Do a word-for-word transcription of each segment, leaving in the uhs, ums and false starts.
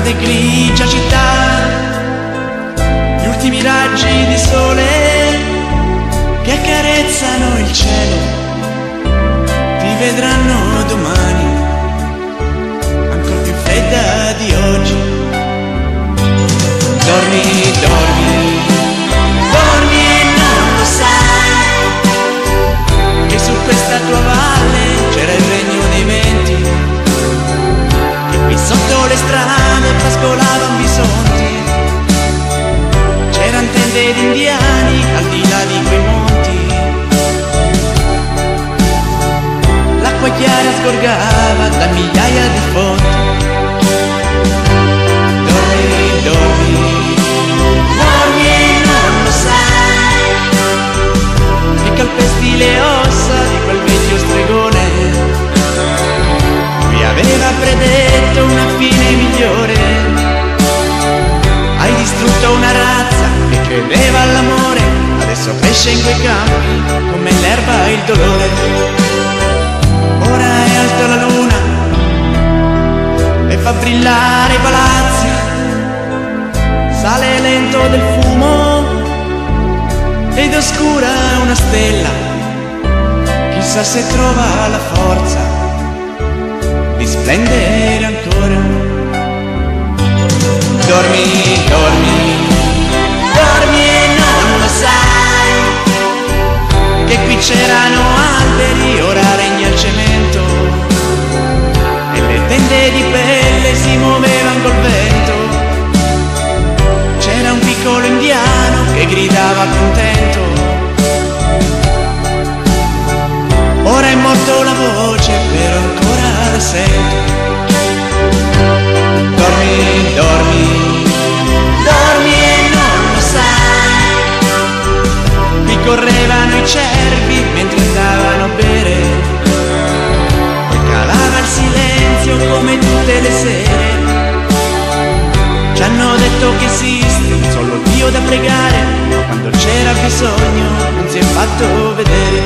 grande grigia città, gli ultimi raggi di sole che accarezzano il cielo, ti vedranno domani, ancora più fredda di oggi. Dormi, dormi, dormi e non lo sai, che su questa tua valle c'era il regno dei venti, che qui sotto le strade pascolavano bisonti, c'eran tende di indiani al di là di quei monti, l'acqua chiara sgorgava da migliaia di fonti. Dormi, dormi, dormi e non lo sai, che calpesti le ossa di quel vecchio stregone, lui aveva predetto una fine migliore. Hai distrutto una razza che credeva all'amore, adesso cresce in quei campi come l'erba il dolore. Ora è alta la luna e fa brillare i palazzi, sale lento del fumo ed oscura una stella, chissà se trova la forza di splendere ancora. Dormi, dormi, dormi e non lo sai, che qui c'erano alberi, ora regna il cemento, e le tende di pelle si muovevano col vento. C'era un piccolo indiano che gridava contento, ora è morto la voce, però ancora la sento. Dormi, dormi, dormi e non lo sai, qui correvano i cervi mentre andavano a bere, poi calava il silenzio come tutte le sere. Ci hanno detto che esiste un solo Dio da pregare, ma quando c'era bisogno non si è fatto vedere.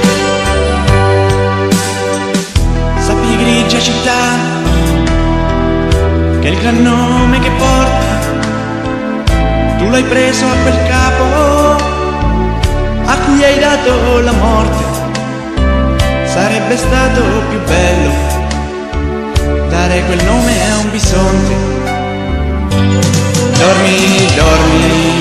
Sappi, grigia città, che il gran nome che porta tu l'hai preso a quel capo a cui hai dato la morte. Sarebbe stato più bello dare quel nome a un bisonte. Dormi, dormi,